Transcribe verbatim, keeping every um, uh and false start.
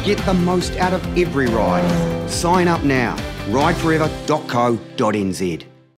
Get the most out of every ride. Sign up now. ride forever dot co dot n z